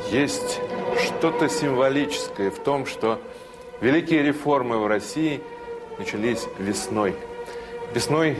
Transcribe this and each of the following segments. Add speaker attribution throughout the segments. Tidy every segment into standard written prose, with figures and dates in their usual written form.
Speaker 1: Есть что-то символическое в том, что великие реформы в России начались весной. Весной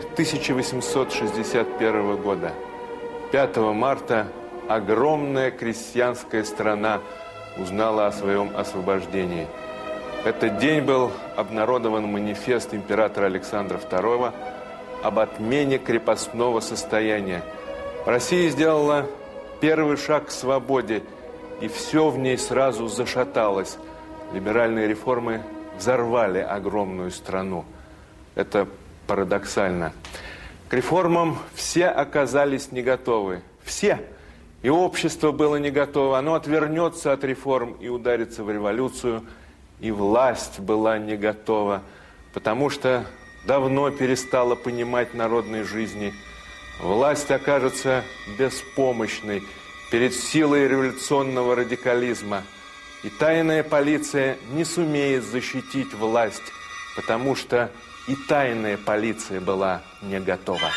Speaker 1: 1861 года. 5 марта огромная крестьянская страна узнала о своем освобождении. В этот день был обнародован манифест императора Александра II об отмене крепостного состояния. Россия сделала первый шаг к свободе, и все в ней сразу зашаталось. Либеральные реформы взорвали огромную страну. Это парадоксально. К реформам все оказались не готовы. Все. И общество было не готово. Оно отвернется от реформ и ударится в революцию. И власть была не готова, потому что давно перестала понимать народной жизни. Власть окажется беспомощной перед силой революционного радикализма. И тайная полиция не сумеет защитить власть, потому что и тайная полиция была не готова.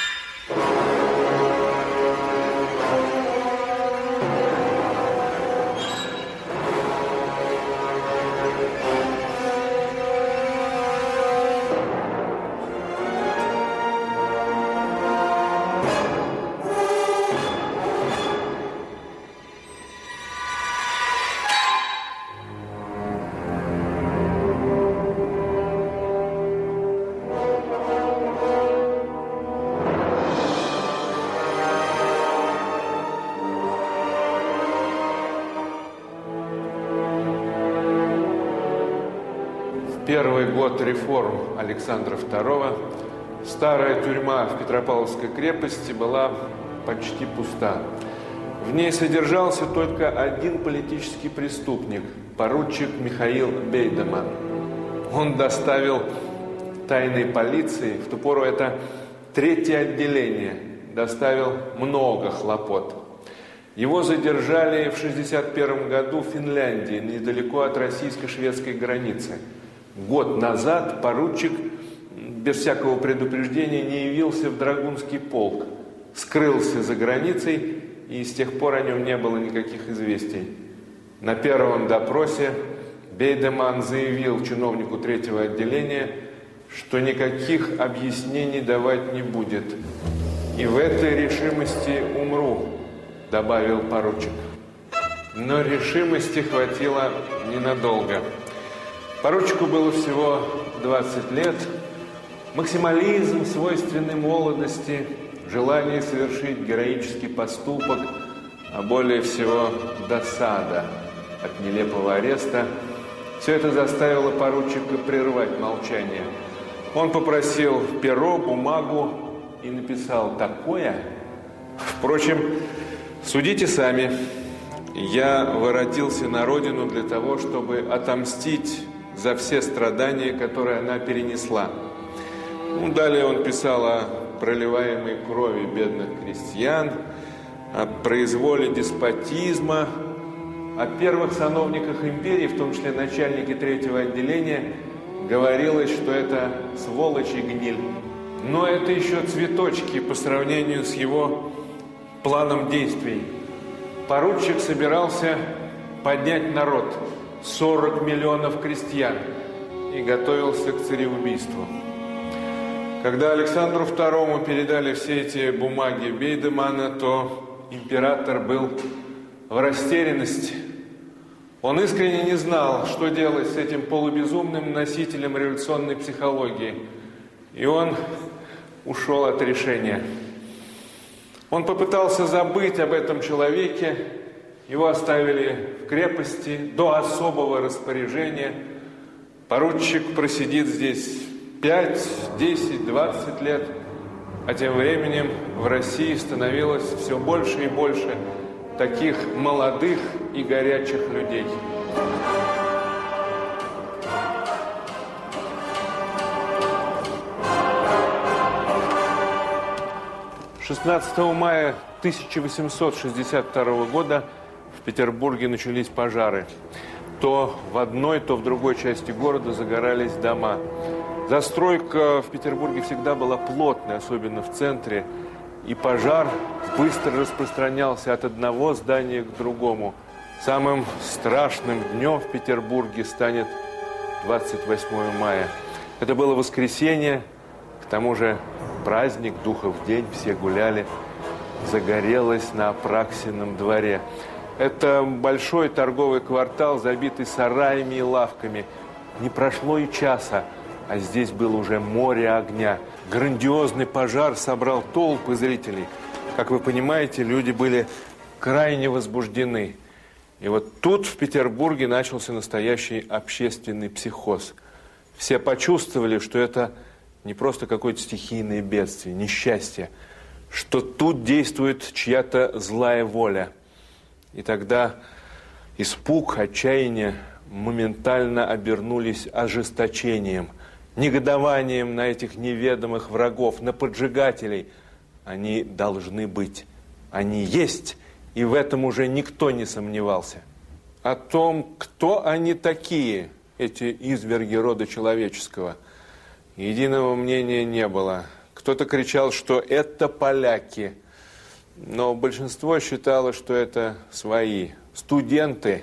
Speaker 1: Первый год реформ Александра II старая тюрьма в Петропавловской крепости была почти пуста. В ней содержался только один политический преступник, поручик Михаил Бейдеман. Он доставил тайной полиции, в ту пору это третье отделение, доставил много хлопот. Его задержали в 1961 году в Финляндии, недалеко от российско-шведской границы. Год назад поручик без всякого предупреждения не явился в Драгунский полк, скрылся за границей, и с тех пор о нем не было никаких известий. На первом допросе Бейдеман заявил чиновнику третьего отделения, что никаких объяснений давать не будет. «И в этой решимости умру», – добавил поручик. Но решимости хватило ненадолго. Поручику было всего 20 лет. Максимализм, свойственный молодости, желание совершить героический поступок, а более всего досада от нелепого ареста, все это заставило поручика прервать молчание. Он попросил перо, бумагу и написал такое. Впрочем, судите сами. Я воротился на родину для того, чтобы отомстить за все страдания, которые она перенесла. Далее он писал о проливаемой крови бедных крестьян, о произволе деспотизма, о первых сановниках империи, в том числе начальнике третьего отделения, говорилось, что это сволочь и гниль. Но это еще цветочки по сравнению с его планом действий. Поручик собирался поднять народ, 40 миллионов крестьян, и готовился к цареубийству. Когда Александру II передали все эти бумаги Бейдемана, то император был в растерянности. Он искренне не знал, что делать с этим полубезумным носителем революционной психологии. И он ушел от решения. Он попытался забыть об этом человеке. Его оставили в крепости до особого распоряжения. Поручик просидит здесь 5, 10, 20 лет. А тем временем в России становилось все больше и больше таких молодых и горячих людей. 16 мая 1862 года в Петербурге начались пожары. То в одной, то в другой части города загорались дома. Застройка в Петербурге всегда была плотной, особенно в центре. И пожар быстро распространялся от одного здания к другому. Самым страшным днем в Петербурге станет 28 мая. Это было воскресенье, к тому же праздник, Духов день, все гуляли. Загорелось на Апраксином дворе. Это большой торговый квартал, забитый сараями и лавками. Не прошло и часа, а здесь было уже море огня. Грандиозный пожар собрал толпы зрителей. Как вы понимаете, люди были крайне возбуждены. И вот тут в Петербурге начался настоящий общественный психоз. Все почувствовали, что это не просто какое-то стихийное бедствие, несчастье, что тут действует чья-то злая воля. И тогда испуг, отчаяние моментально обернулись ожесточением, негодованием на этих неведомых врагов, на поджигателей. Они должны быть, они есть, и в этом уже никто не сомневался. О том, кто они такие, эти изверги рода человеческого, единого мнения не было. Кто-то кричал, что это поляки, но большинство считало, что это свои, студенты.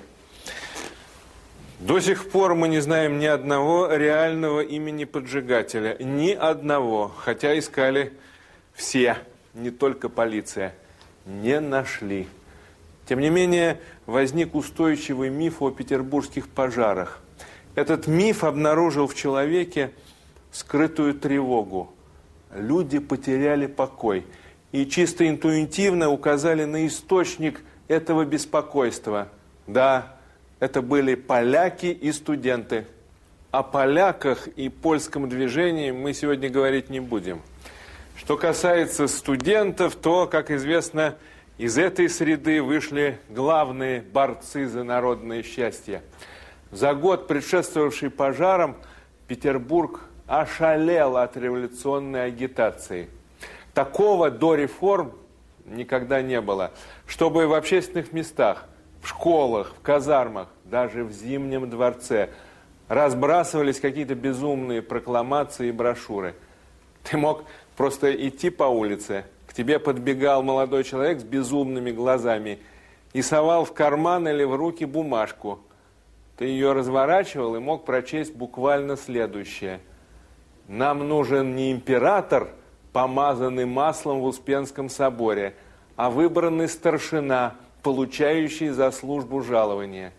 Speaker 1: До сих пор мы не знаем ни одного реального имени поджигателя, ни одного, хотя искали все, не только полиция, не нашли. Тем не менее, возник устойчивый миф о петербургских пожарах. Этот миф обнаружил в человеке скрытую тревогу. Люди потеряли покой и чисто интуитивно указали на источник этого беспокойства. Да, это были поляки и студенты. О поляках и польском движении мы сегодня говорить не будем. Что касается студентов, то, как известно, из этой среды вышли главные борцы за народное счастье. За год, предшествовавший пожарам, Петербург ошалел от революционной агитации. Такого до реформ никогда не было. Чтобы в общественных местах, в школах, в казармах, даже в Зимнем дворце разбрасывались какие-то безумные прокламации и брошюры. Ты мог просто идти по улице, к тебе подбегал молодой человек с безумными глазами и совал в карман или в руки бумажку. Ты ее разворачивал и мог прочесть буквально следующее. «Нам нужен не император, помазанный маслом в Успенском соборе, а выбранный старшина, получающий за службу жалование».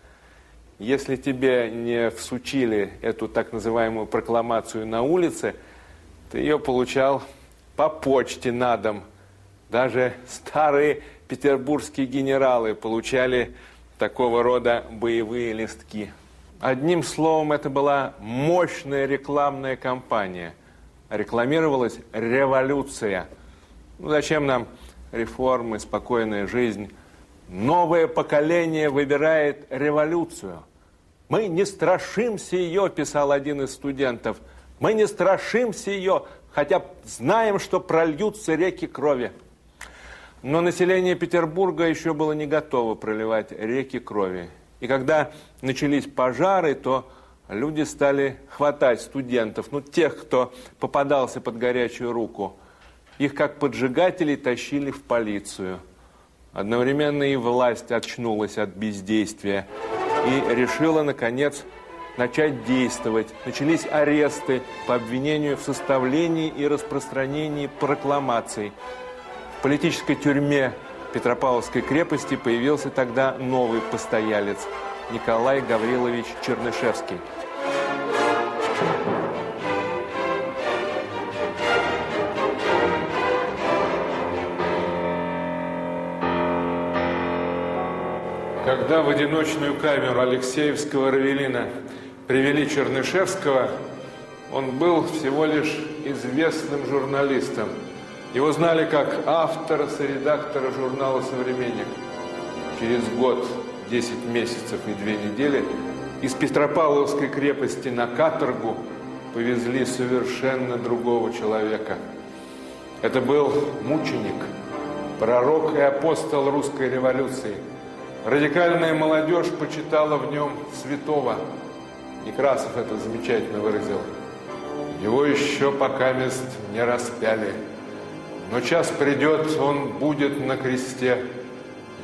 Speaker 1: Если тебе не всучили эту так называемую прокламацию на улице, ты ее получал по почте на дом. Даже старые петербургские генералы получали такого рода боевые листки. Одним словом, это была мощная рекламная кампания. Рекламировалась революция. Ну, зачем нам реформы, спокойная жизнь? Новое поколение выбирает революцию. Мы не страшимся ее, писал один из студентов. Мы не страшимся ее, хотя знаем, что прольются реки крови. Но население Петербурга еще было не готово проливать реки крови. И когда начались пожары, то люди стали хватать студентов, ну, тех, кто попадался под горячую руку. Их, как поджигателей, тащили в полицию. Одновременно и власть очнулась от бездействия и решила, наконец, начать действовать. Начались аресты по обвинению в составлении и распространении прокламаций. В политической тюрьме Петропавловской крепости появился тогда новый постоялец – Николай Гаврилович Чернышевский. Когда в одиночную камеру Алексеевского Равелина привели Чернышевского, он был всего лишь известным журналистом. Его знали как автора-соредактора журнала «Современник». Через год, 10 месяцев и 2 недели из Петропавловской крепости на каторгу повезли совершенно другого человека. Это был мученик, пророк и апостол русской революции. Радикальная молодежь почитала в нем святого. Некрасов это замечательно выразил. Его еще пока мест не распяли. Но час придет, он будет на кресте.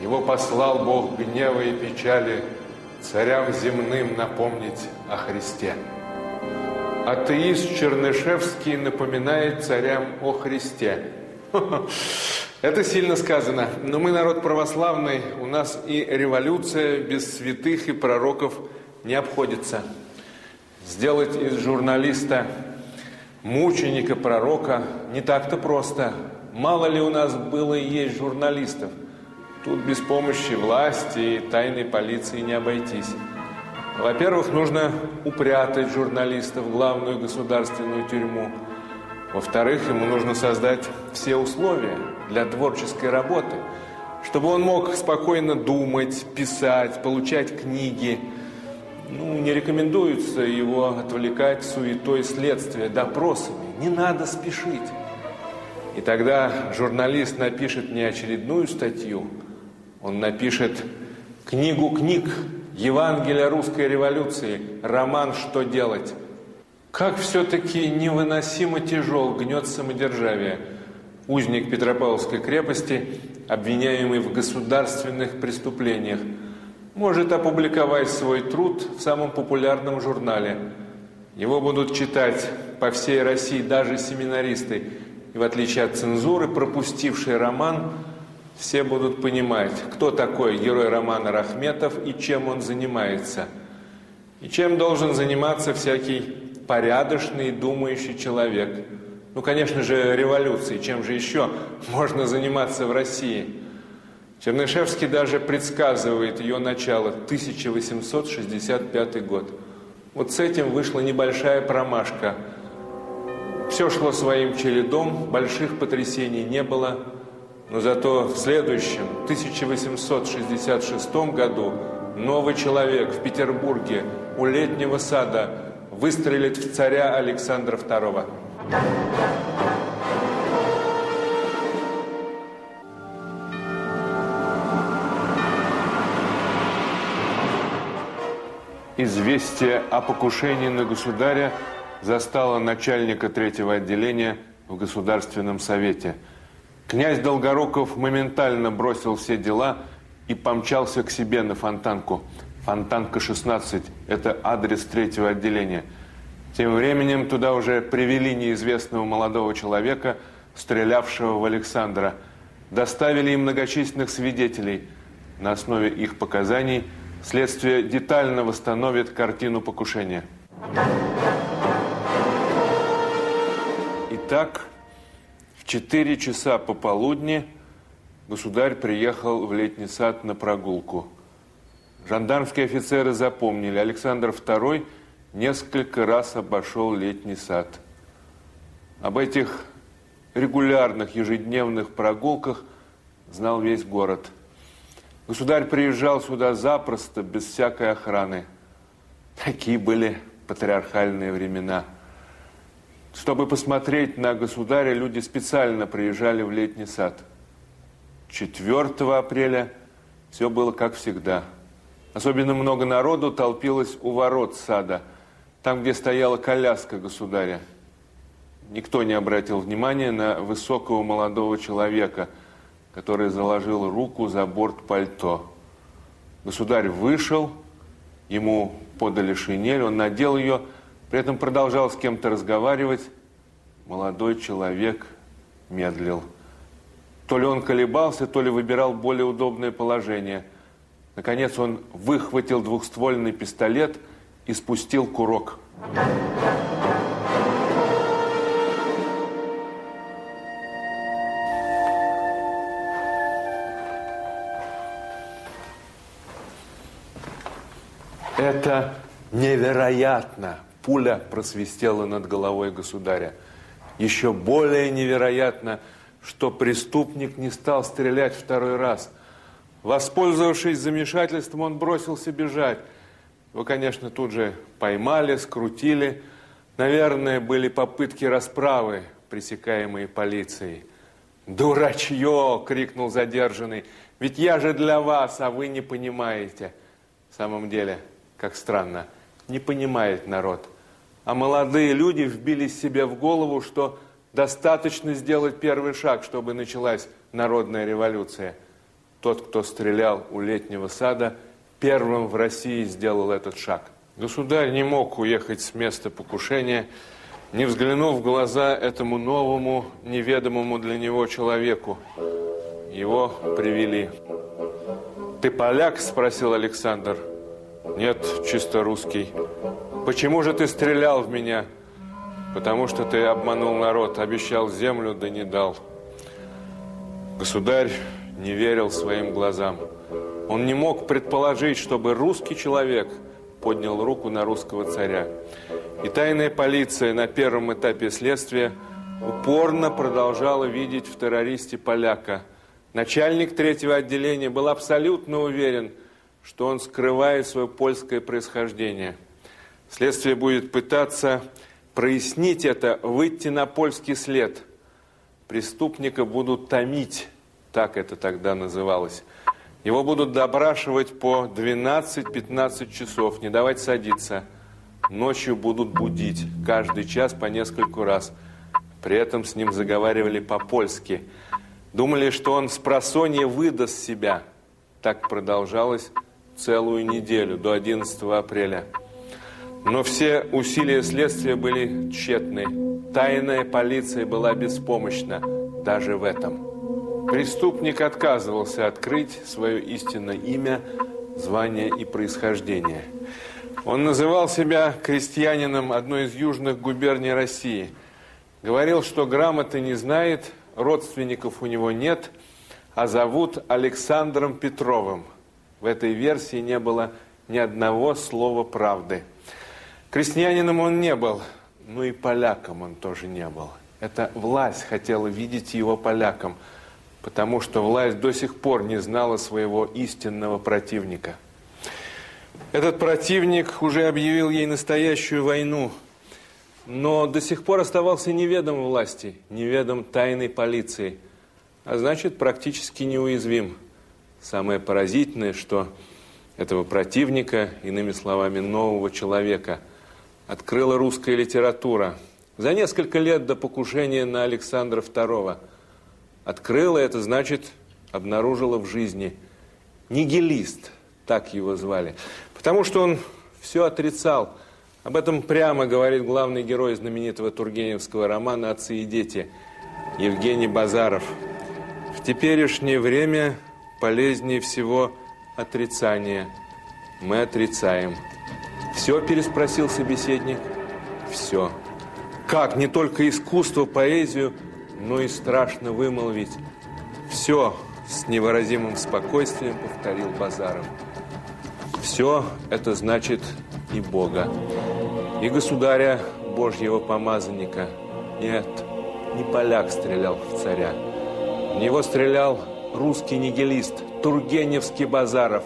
Speaker 1: Его послал Бог гнева и печали царям земным напомнить о Христе. Атеист Чернышевский напоминает царям о Христе. Это сильно сказано, но мы народ православный, у нас и революция без святых и пророков не обходится. Сделать из журналиста мученика, пророка не так-то просто. Мало ли у нас было и есть журналистов. Тут без помощи власти и тайной полиции не обойтись. Во-первых, нужно упрятать журналиста в главную государственную тюрьму. Во-вторых, ему нужно создать все условия для творческой работы, чтобы он мог спокойно думать, писать, получать книги. Не рекомендуется его отвлекать суетой следствия, допросами. Не надо спешить. И тогда журналист напишет не очередную статью, он напишет книгу книг, Евангелие русской революции, роман «Что делать?». Как все-таки невыносимо тяжел гнет самодержавия. Узник Петропавловской крепости, обвиняемый в государственных преступлениях, может опубликовать свой труд в самом популярном журнале. Его будут читать по всей России даже семинаристы. И в отличие от цензуры, пропустившие роман, все будут понимать, кто такой герой романа Рахметов и чем он занимается. И чем должен заниматься всякий порядочный, думающий человек. Конечно же, революцией. Чем же еще можно заниматься в России? Чернышевский даже предсказывает ее начало, 1865 год. Вот с этим вышла небольшая промашка. Все шло своим чередом, больших потрясений не было. Но зато в следующем, 1866 году, новый человек в Петербурге у Летнего сада выстрелит в царя Александра II. Известие о покушении на государя застало начальника 3-го отделения в Государственном совете. Князь Долгоруков моментально бросил все дела и помчался к себе на Фонтанку. Фонтанка 16 – это адрес 3-го отделения. Тем временем туда уже привели неизвестного молодого человека, стрелявшего в Александра. Доставили им многочисленных свидетелей. На основе их показаний следствие детально восстановит картину покушения. Итак, в 4 часа пополудни государь приехал в Летний сад на прогулку. Жандармские офицеры запомнили, Александр II несколько раз обошел Летний сад. Об этих регулярных ежедневных прогулках знал весь город. Государь приезжал сюда запросто, без всякой охраны. Такие были патриархальные времена. Чтобы посмотреть на государя, люди специально приезжали в Летний сад. 4 апреля все было как всегда. Особенно много народу толпилось у ворот сада, там, где стояла коляска государя. Никто не обратил внимания на высокого молодого человека, который заложил руку за борт пальто. Государь вышел, ему подали шинель, он надел ее, при этом продолжал с кем-то разговаривать. Молодой человек медлил. То ли он колебался, то ли выбирал более удобное положение. Наконец он выхватил двухствольный пистолет и спустил курок. Это невероятно! Пуля просвистела над головой государя. Еще более невероятно, что преступник не стал стрелять 2-й раз. Воспользовавшись замешательством, он бросился бежать. Его, конечно, тут же поймали, скрутили. Наверное, были попытки расправы, пресекаемые полицией. «Дурачье!» – крикнул задержанный. «Ведь я же для вас, а вы не понимаете». В самом деле, как странно, не понимает народ. А молодые люди вбили себе в голову, что достаточно сделать первый шаг, чтобы началась народная революция. тот, кто стрелял у Летнего сада, первым в России сделал этот шаг. Государь не мог уехать с места покушения, не взглянув в глаза этому новому, неведомому для него человеку. Его привели. «Ты поляк?» – спросил Александр. «Нет, чисто русский». «Почему же ты стрелял в меня?» «Потому что ты обманул народ, обещал землю, да не дал». Государь не верил своим глазам. Он не мог предположить, чтобы русский человек поднял руку на русского царя. И тайная полиция на первом этапе следствия упорно продолжала видеть в террористе поляка. Начальник третьего отделения был абсолютно уверен, что он скрывает свое польское происхождение. Следствие будет пытаться прояснить это, выйти на польский след. Преступника будут томить, так это тогда называлось. Его будут допрашивать по 12-15 часов, не давать садиться. Ночью будут будить, каждый час по нескольку раз. При этом с ним заговаривали по-польски. Думали, что он спросонья выдаст себя. Так продолжалось целую неделю, до 11 апреля. Но все усилия следствия были тщетны. Тайная полиция была беспомощна даже в этом. Преступник отказывался открыть свое истинное имя, звание и происхождение. Он называл себя крестьянином одной из южных губерний России. Говорил, что грамоты не знает, родственников у него нет, а зовут Александром Петровым. В этой версии не было ни одного слова правды. Крестьянином он не был, но и поляком он тоже не был. Эта власть хотела видеть его поляком, потому что власть до сих пор не знала своего истинного противника. Этот противник уже объявил ей настоящую войну, но до сих пор оставался неведом власти, неведом тайной полиции, а значит, практически неуязвим. Самое поразительное, что этого противника, иными словами, нового человека, открыла русская литература за несколько лет до покушения на Александра II. Открыла, это значит, обнаружила в жизни. Нигилист, так его звали. Потому что он все отрицал. Об этом прямо говорит главный герой знаменитого тургеневского романа «Отцы и дети» Евгений Базаров. В теперешнее время полезнее всего отрицание. Мы отрицаем. «Все?» – переспросил собеседник. «Все». Как? Не только искусство, поэзию, но и страшно вымолвить. «Все», – с невыразимым спокойствием повторил Базаров. «Все» – это значит и Бога, и государя Божьего помазанника. Нет, не поляк стрелял в царя. В него стрелял русский нигилист, тургеневский Базаров.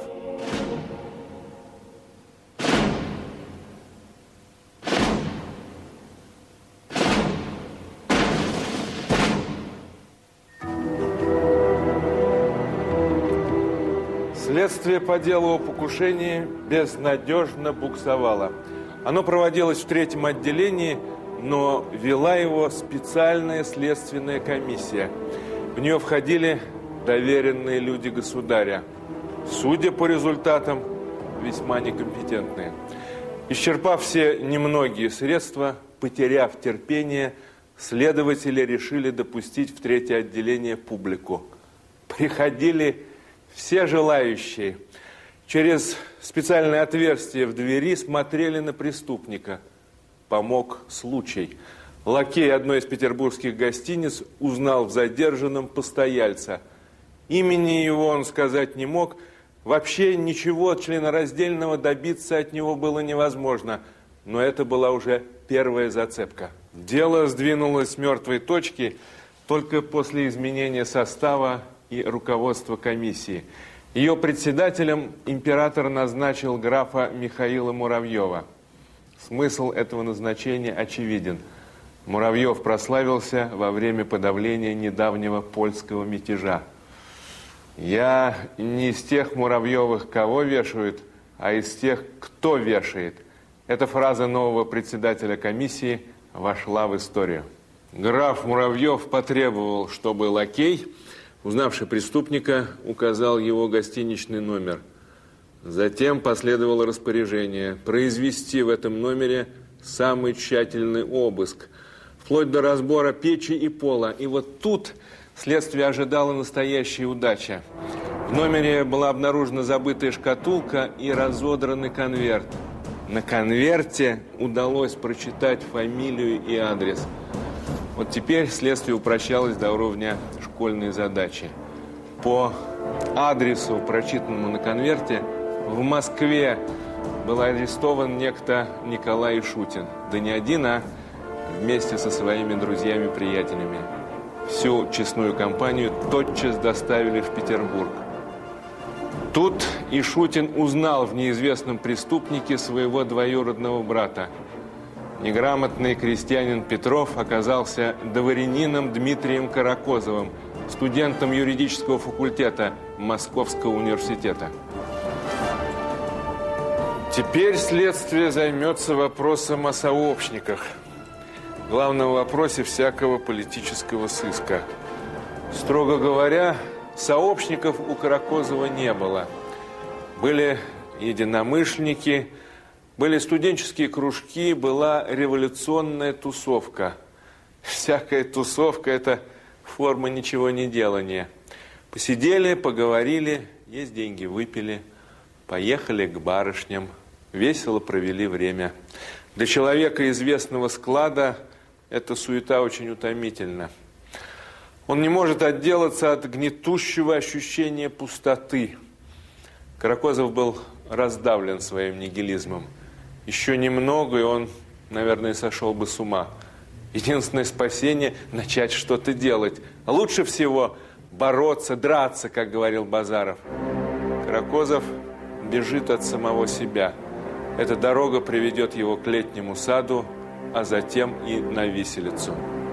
Speaker 1: Следствие по делу о покушении безнадежно буксовало. Оно проводилось в третьем отделении, но вела его специальная следственная комиссия. В нее входили доверенные люди государя. Судя по результатам, весьма некомпетентные. Исчерпав все немногие средства, потеряв терпение, следователи решили допустить в третье отделение публику. Приходили все желающие. Через специальное отверстие в двери смотрели на преступника. Помог случай. Лакей одной из петербургских гостиниц узнал в задержанном постояльца. Имени его он сказать не мог. Вообще ничего членораздельного добиться от него было невозможно. Но это была уже первая зацепка. Дело сдвинулось с мертвой точки только после изменения состава и руководства комиссии. Ее председателем император назначил графа Михаила Муравьева. Смысл этого назначения очевиден. Муравьев прославился во время подавления недавнего польского мятежа. «Я не из тех Муравьевых, кого вешают, а из тех, кто вешает». Эта фраза нового председателя комиссии вошла в историю. Граф Муравьев потребовал, чтобы лакей Узнавший преступника, указал его гостиничный номер. Затем последовало распоряжение произвести в этом номере самый тщательный обыск, вплоть до разбора печи и пола. И вот тут следствие ожидало настоящей удачи. В номере была обнаружена забытая шкатулка и разодранный конверт. На конверте удалось прочитать фамилию и адрес. Вот теперь следствие упрощалось до уровня школьной задачи. По адресу, прочитанному на конверте, в Москве был арестован некто Николай Ишутин. Да не один, а вместе со своими друзьями-приятелями. Всю честную компанию тотчас доставили в Петербург. Тут Ишутин узнал в неизвестном преступнике своего двоюродного брата. Неграмотный крестьянин Петров оказался дворянином Дмитрием Каракозовым, студентом юридического факультета Московского университета. Теперь следствие займется вопросом о сообщниках, главном вопросе всякого политического сыска. Строго говоря, сообщников у Каракозова не было. Были единомышленники, были студенческие кружки, была революционная тусовка. Всякая тусовка – это форма ничего не делания. Посидели, поговорили, есть деньги, выпили, поехали к барышням, весело провели время. Для человека известного склада эта суета очень утомительна. Он не может отделаться от гнетущего ощущения пустоты. Каракозов был раздавлен своим нигилизмом. Еще немного, и он, наверное, сошел бы с ума. Единственное спасение – начать что-то делать. А лучше всего бороться, драться, как говорил Базаров. Каракозов бежит от самого себя. Эта дорога приведет его к Летнему саду, а затем и на виселицу.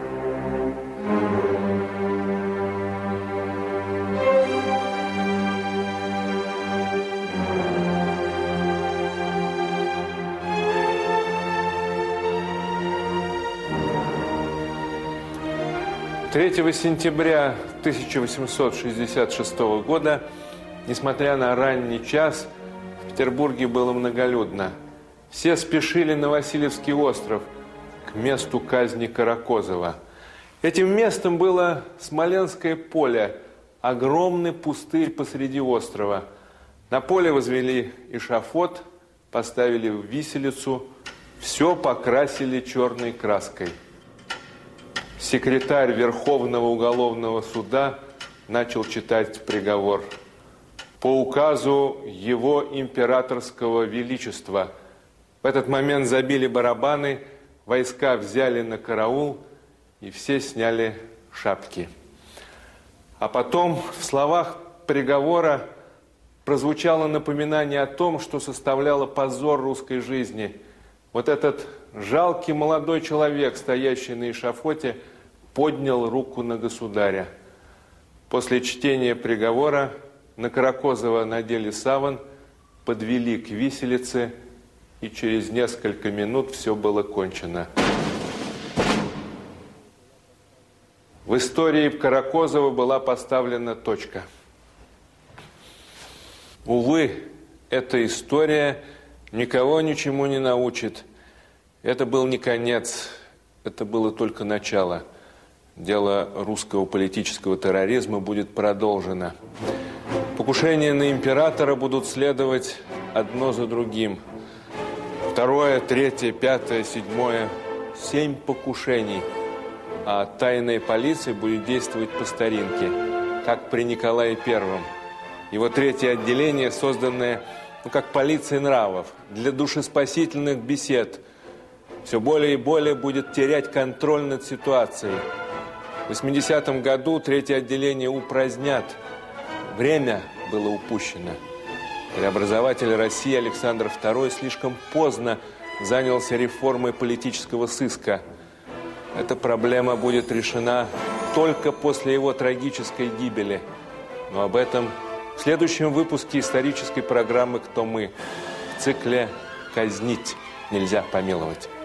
Speaker 1: Третьего сентября 1866 года, несмотря на ранний час, в Петербурге было многолюдно. Все спешили на Васильевский остров, к месту казни Каракозова. Этим местом было Смоленское поле, огромный пустырь посреди острова. На поле возвели эшафот, поставили виселицу, все покрасили черной краской. Секретарь Верховного уголовного суда начал читать приговор. По указу его императорского величества. В этот момент забили барабаны, войска взяли на караул, и все сняли шапки. А потом в словах приговора прозвучало напоминание о том, что составляло позор русской жизни. Вот этот жалкий молодой человек, стоящий на эшафоте, поднял руку на государя. После чтения приговора на Каракозова надели саван, подвели к виселице, и через несколько минут все было кончено. В истории Каракозова была поставлена точка. Увы, эта история никого ничему не научит. Это был не конец, это было только начало. Дело русского политического терроризма будет продолжено. Покушения на императора будут следовать одно за другим. 2, 3, 5, 7, 7 покушений. А тайная полиция будет действовать по старинке, как при Николае I. Его 3-е отделение, созданное, как полиция нравов, для душеспасительных бесед, все более и более будет терять контроль над ситуацией. В 80-м году 3-е отделение упразднят. Время было упущено. Преобразователь России Александр II слишком поздно занялся реформой политического сыска. Эта проблема будет решена только после его трагической гибели. Но об этом в следующем выпуске исторической программы «Кто мы?» в цикле «Казнить нельзя помиловать».